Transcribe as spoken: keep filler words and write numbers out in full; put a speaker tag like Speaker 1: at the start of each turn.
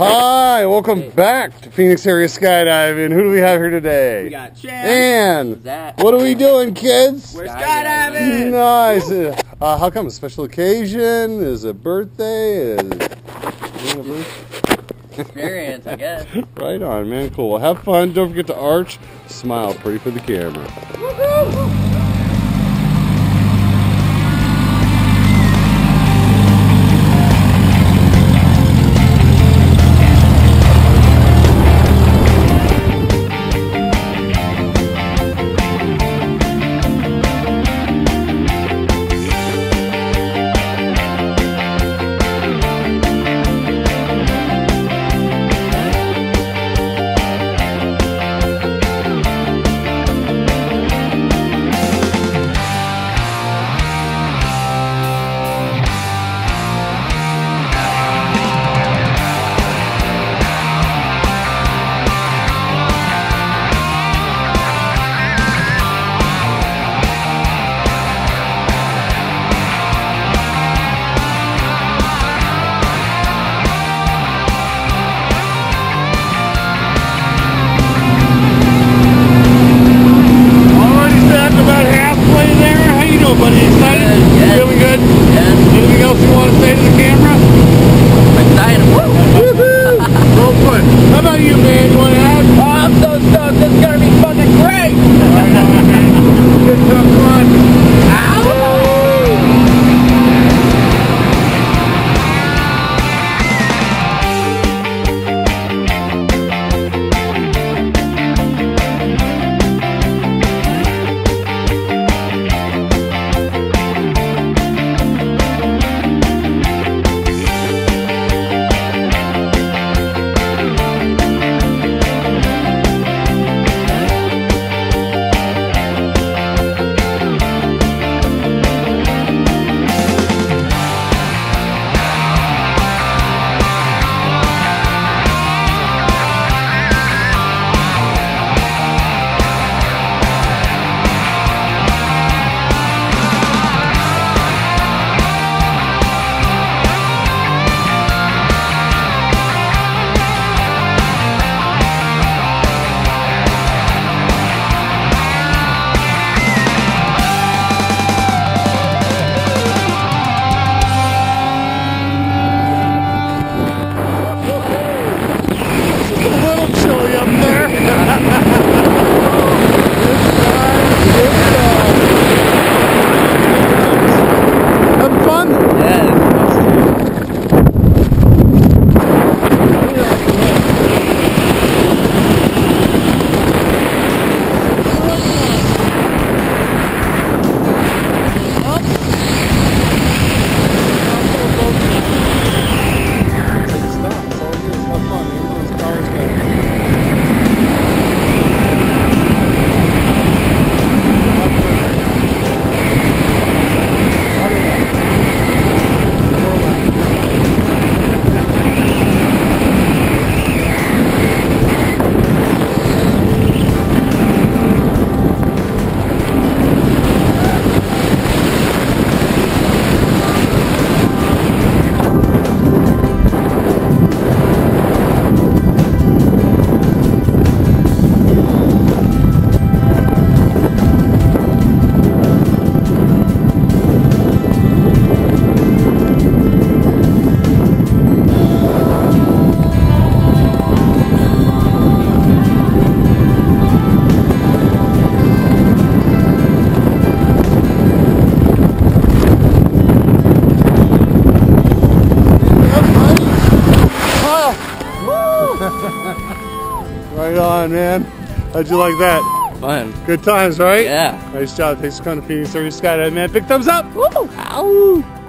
Speaker 1: Hi, welcome hey. back to Phoenix Area Skydiving. Who do we have here today?
Speaker 2: We got Chan.
Speaker 1: And Zach. What are we doing, kids?
Speaker 2: We're skydiving.
Speaker 1: Nice. Uh, how come? A special occasion? Is it birthday? Is it
Speaker 2: experience, I guess.
Speaker 1: Right on, man. Cool. Well, have fun. Don't forget to arch. Smile pretty for the camera. Woo-hoo! Buddy, excited?
Speaker 2: Yeah.
Speaker 1: Feeling good?
Speaker 2: Yeah.
Speaker 1: Anything else you want to say to the camera?
Speaker 2: I'm excited.
Speaker 1: Woohoo! Real quick. How about you, man? You want to add?
Speaker 2: Oh, I'm so stoked. This is going to be fucking great.
Speaker 1: Right on, man. Good stuff. Come on.
Speaker 2: Ow!
Speaker 1: Right on, man. How'd you like that?
Speaker 2: Fun.
Speaker 1: Good times, right?
Speaker 2: Yeah.
Speaker 1: Nice job. Thanks for coming to Phoenix Area Skydiving, man. Big thumbs up.
Speaker 2: Woo! Ow!